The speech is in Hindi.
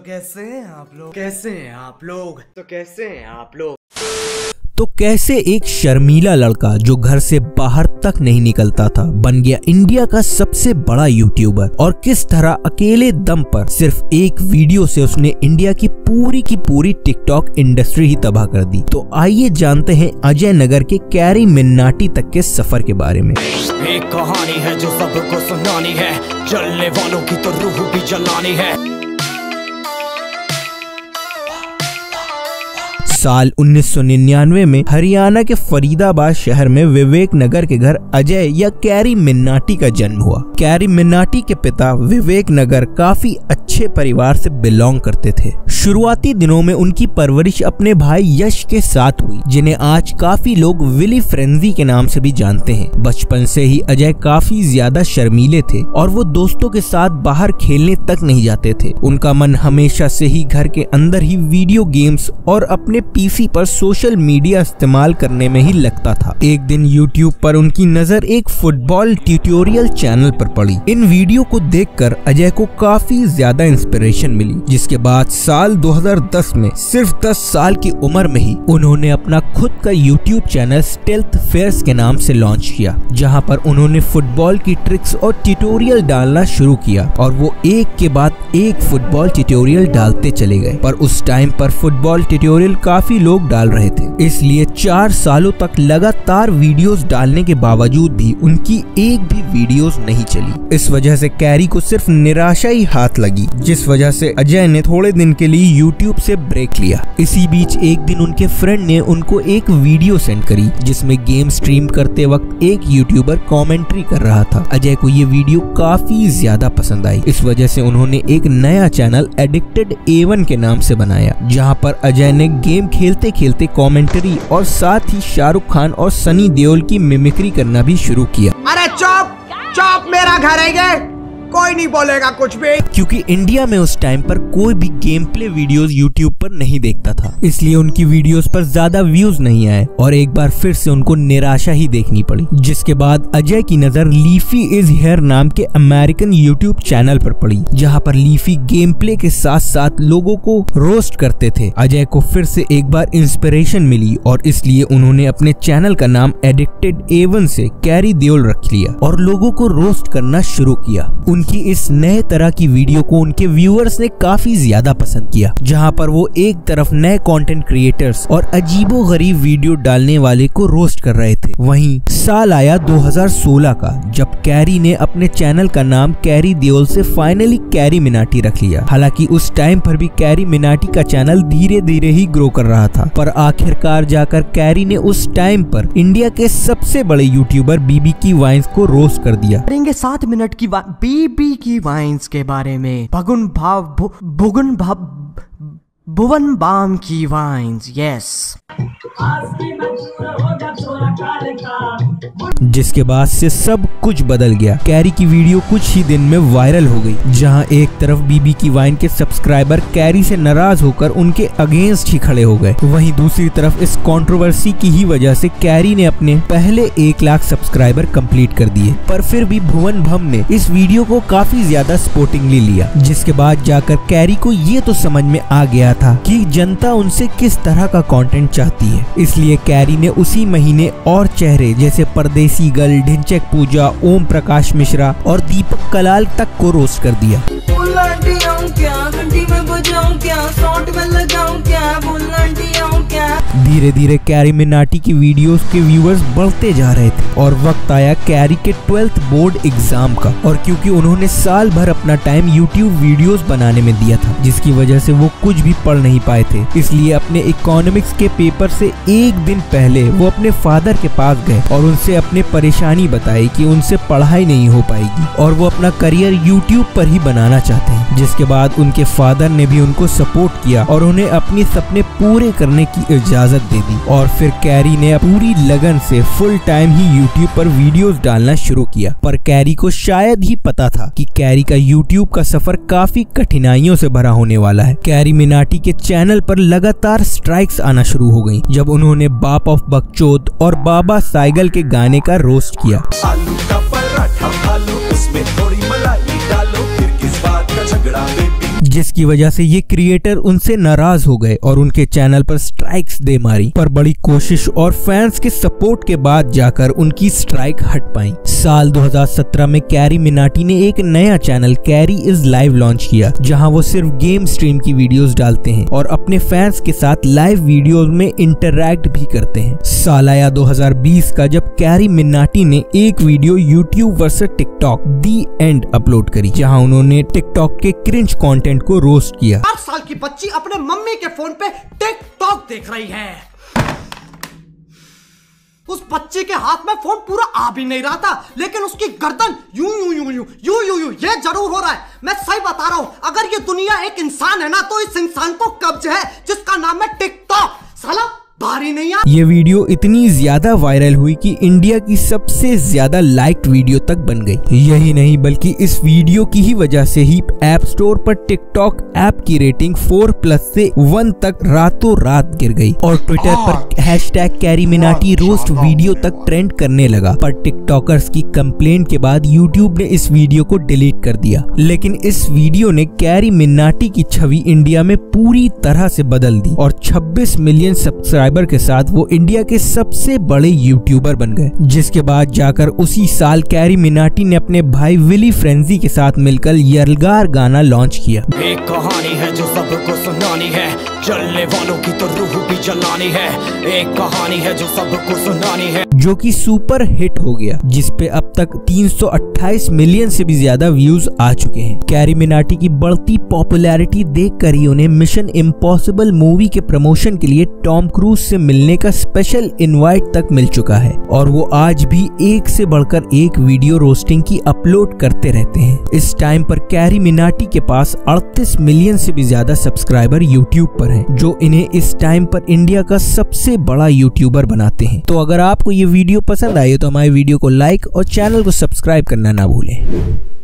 तो कैसे एक शर्मीला लड़का जो घर से बाहर तक नहीं निकलता था बन गया इंडिया का सबसे बड़ा यूट्यूबर, और किस तरह अकेले दम पर सिर्फ एक वीडियो से उसने इंडिया की पूरी टिकटॉक इंडस्ट्री ही तबाह कर दी। तो आइए जानते हैं अजय नगर के कैरी मिन्नाटी तक के सफर के बारे में। एक कहानी है जो सबको सुनानी है, जलने वालों की तो रूह भी जलानी है। साल 1999 में हरियाणा के फरीदाबाद शहर में विवेक नगर के घर अजय या कैरी मिन्नाटी का जन्म हुआ। कैरी मिन्नाटी के पिता विवेक नगर काफी अच्छे परिवार से बिलोंग करते थे। शुरुआती दिनों में उनकी परवरिश अपने भाई यश के साथ हुई, जिन्हें आज काफी लोग विली फ्रेंजी के नाम से भी जानते हैं। बचपन से ही अजय काफी ज्यादा शर्मीले थे और वो दोस्तों के साथ बाहर खेलने तक नहीं जाते थे। उनका मन हमेशा से ही घर के अंदर ही वीडियो गेम्स और अपने पीसी पर सोशल मीडिया इस्तेमाल करने में ही लगता था। एक दिन यूट्यूब पर उनकी नजर एक फुटबॉल ट्यूटोरियल चैनल पर पड़ी। इन वीडियो को देखकर अजय को काफी ज्यादा इंस्पिरेशन मिली, जिसके बाद साल 2010 में सिर्फ 10 साल की उम्र में ही उन्होंने अपना खुद का यूट्यूब चैनल स्टेल्थ फेयर्स के नाम से लॉन्च किया, जहां पर उन्होंने फुटबॉल की ट्रिक्स और ट्यूटोरियल डालना शुरू किया। और वो एक के बाद एक फुटबॉल ट्यूटोरियल डालते चले गए। पर उस टाइम पर फुटबॉल ट्यूटोरियल काफी लोग डाल रहे थे, इसलिए 4 सालों तक लगातार वीडियोस डालने के बावजूद भी उनकी एक भी वीडियोस नहीं चली। इस वजह से कैरी को सिर्फ निराशा ही हाथ लगी, जिस वजह से अजय ने थोड़े दिन के लिए यूट्यूब से ब्रेक लिया। इसी बीच एक दिन उनके फ्रेंड ने उनको एक वीडियो सेंड करी, जिसमें गेम स्ट्रीम करते वक्त एक यूट्यूबर कमेंट्री कर रहा था। अजय को ये वीडियो काफी ज्यादा पसंद आई। इस वजह से उन्होंने एक नया चैनल एडिक्टेड A1 के नाम से बनाया, जहाँ पर अजय ने गेम खेलते खेलते कमेंट्री और साथ ही शाहरुख खान और सनी देओल की मिमिक्री करना भी शुरू किया। अरे चुप मेरा घर है ये, कोई नहीं बोलेगा कुछ भी। क्योंकि इंडिया में उस टाइम पर कोई भी गेम प्ले वीडियोस यूट्यूब पर नहीं देखता था, इसलिए उनकी वीडियोस पर ज्यादा व्यूज नहीं आए और एक बार फिर से उनको निराशा ही देखनी पड़ी। जिसके बाद अजय की नजर लीफी इज हियर नाम के अमेरिकन यूट्यूब चैनल पर पड़ी, जहां पर लीफी गेम प्ले के साथ साथ लोगों को रोस्ट करते थे। अजय को फिर से एक बार इंस्पिरेशन मिली और इसलिए उन्होंने अपने चैनल का नाम एडिक्टेड A1 से कैरी देओल रख लिया और लोगों को रोस्ट करना शुरू किया। उनकी इस नए तरह की वीडियो को उनके व्यूअर्स ने काफी ज्यादा पसंद किया, जहां पर वो एक तरफ नए कंटेंट क्रिएटर्स और अजीबोगरीब वीडियो डालने वाले को रोस्ट कर रहे थे। वहीं साल आया 2016 का, जब कैरी ने अपने चैनल का नाम कैरी देओल से फाइनली कैरी मिनाटी रख लिया। हालांकि उस टाइम पर भी कैरी मिनाटी का चैनल धीरे धीरे ही ग्रो कर रहा था, पर आखिरकार जाकर कैरी ने उस टाइम पर इंडिया के सबसे बड़े यूट्यूबर बीबी की वाइन्स को रोस्ट कर दिया। 7 मिनट की बीबी की वाइन्स के बारे में, भुवन बाम की वाइन्स, यस। जिसके बाद से सब कुछ बदल गया। कैरी की वीडियो कुछ ही दिन में वायरल हो गई, जहां एक तरफ बीबी की वाइन के सब्सक्राइबर कैरी से नाराज होकर उनके अगेंस्ट ही खड़े हो गए, वहीं दूसरी तरफ इस कंट्रोवर्सी की ही वजह से कैरी ने अपने पहले 1 लाख सब्सक्राइबर कंप्लीट कर दिए। पर फिर भी भुवन भम ने इस वीडियो को काफी ज्यादा सपोर्टिंगली लिया, जिसके बाद जाकर कैरी को ये तो समझ में आ गया था कि जनता उनसे किस तरह का कंटेंट चाहती है। इसलिए कैरी ने उसी महीने और चेहरे जैसे परदेसी गर्ल, ढिंचैक पूजा, ओम प्रकाश मिश्रा और दीपक कलाल तक को रोस्ट कर दिया। धीरे धीरे कैरी मिनाटी की वीडियोस के व्यूअर्स बढ़ते जा रहे थे और वक्त आया कैरी के 12th बोर्ड एग्जाम का। और क्योंकि उन्होंने साल भर अपना टाइम यूट्यूब वीडियोस बनाने में दिया था, जिसकी वजह से वो कुछ भी पढ़ नहीं पाए थे, इसलिए अपने इकोनॉमिक्स के पेपर से एक दिन पहले वो अपने फादर के पास गए और उनसे अपने परेशानी बताई कि उनसे पढ़ाई नहीं हो पाएगी और वो अपना करियर यूट्यूब पर ही बनाना चाहते हैं। जिसके बाद उनके फादर ने भी उनको सपोर्ट किया और उन्हें अपने सपने पूरे करने की इजाजत दे दी। और फिर कैरी ने पूरी लगन से फुल टाइम ही यूट्यूब पर वीडियोस डालना शुरू किया। पर कैरी को शायद ही पता था कि कैरी का यूट्यूब का सफर काफी कठिनाइयों से भरा होने वाला है। कैरी मिनाटी के चैनल पर लगातार स्ट्राइक्स आना शुरू हो गई, जब उन्होंने बाप ऑफ बकचोद और बाबा साइगल के गाने का रोस्ट किया। आलू का पराठा खा लो, उसमें थोड़ी मलाई डालो, फिर किस बात का झगड़ा बेबी, जिसकी वजह से ये क्रिएटर उनसे नाराज हो गए और उनके चैनल पर स्ट्राइक्स दे मारी। पर बड़ी कोशिश और फैंस के सपोर्ट के बाद जाकर उनकी स्ट्राइक हट पाई। साल 2017 में कैरी मिनाटी ने एक नया channel Carry is live launch किया, जहां वो सिर्फ गेम स्ट्रीम की वीडियोस डालते हैं और अपने फैंस के साथ लाइव वीडियोस में इंटरैक्ट भी करते हैं। सालाया 2020 का जब कैरी मिनाटी ने एक video YouTube versus TikTok the end upload करी, जहां उन्होंने टिकटॉक के क्रिंज कंटेंट को रोस्ट किया। 8 साल की बच्ची अपने मम्मी के फोन पे टिकटॉक देख रही है। उस बच्चे के हाथ में फोन पूरा आ भी नहीं रहा था, लेकिन उसकी गर्दन यूं यूं यूं यूं यूं यूं यूं ये जरूर हो रहा है। मैं सही बता रहा हूं, अगर ये दुनिया एक इंसान है ना, तो इस इंसान को कब्ज है जिसका नाम है टिकटॉक। साला भारी नहीं है। ये वीडियो इतनी ज्यादा वायरल हुई कि इंडिया की सबसे ज्यादा लाइक्ड वीडियो तक बन गई। यही नहीं बल्कि इस वीडियो की ही वजह से ही ऐप स्टोर पर टिकटॉक ऐप की रेटिंग 4+ से 1 तक रातों रात गिर गई और ट्विटर पर hashtag Carry Minati roast video तक ट्रेंड करने लगा। पर टिकटॉकर्स की कंप्लेंट के बाद यूट्यूब ने इस वीडियो को डिलीट कर दिया। लेकिन इस वीडियो ने कैरी मिनाटी की छवि इंडिया में पूरी तरह से बदल दी और 26 मिलियन सब्सक्राइबर के साथ वो इंडिया के सबसे बड़े यूट्यूबर बन गए। जिसके बाद जाकर उसी साल कैरी मिनाटी ने अपने भाई विली फ्रेंजी के साथ मिलकर यलगार गाना लॉन्च किया। एक कहानी है जो सबको सुनानी है, जलने वालों की तो रूह भी जलानी है। एक कहानी है जो सबको सुनानी है, जो कि सुपर हिट हो गया, जिसपे अब तक 328 मिलियन से भी ज्यादा व्यूज आ चुके हैं। कैरी मिनाटी की बढ़ती पॉपुलैरिटी देखकर ही उन्हें मिशन इम्पॉसिबल मूवी के प्रमोशन के लिए टॉम क्रूज से मिलने का स्पेशल इनवाइट तक मिल चुका है और वो आज भी एक से बढ़कर एक वीडियो रोस्टिंग की अपलोड करते रहते हैं। इस टाइम पर कैरी मिनाटी के पास 38 मिलियन से भी ज्यादा सब्सक्राइबर यूट्यूब पर हैं, जो इन्हें इस टाइम पर इंडिया का सबसे बड़ा यूट्यूबर बनाते हैं। तो अगर आपको ये वीडियो पसंद आई तो हमारे वीडियो को लाइक और चैनल को सब्सक्राइब करना ना भूलें।